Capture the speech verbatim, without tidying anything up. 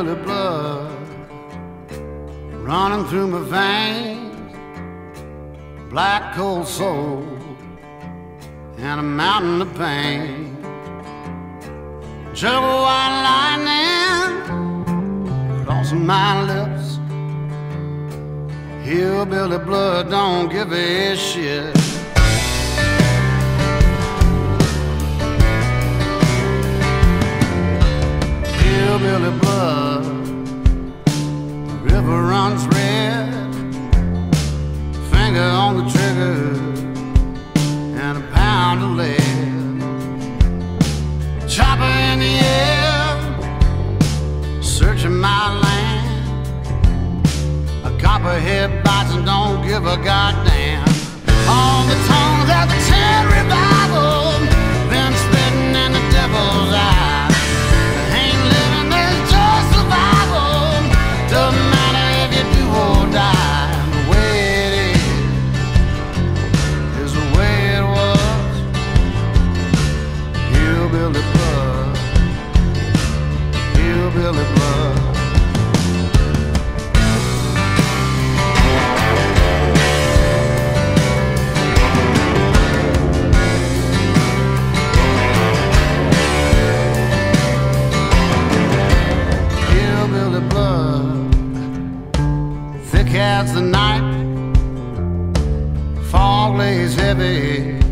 hillbilly blood running through my veins, black cold soul and a mountain of pain. Juggle white lightning crossing my lips. Hillbilly blood don't give a shit. Hillbilly blood, the river runs red, finger on the trigger and a pound of lead. Chopper in the air, searching my land. A copperhead bites and don't give a goddamn. All the tongues at the tent revival, been spitting in the devil's eye. Ain't living, there's just survival. Doesn't matter if you do or die. The way it is is the way it was. Hillbilly blood, hillbilly blood. Thick as the night, fog lays heavy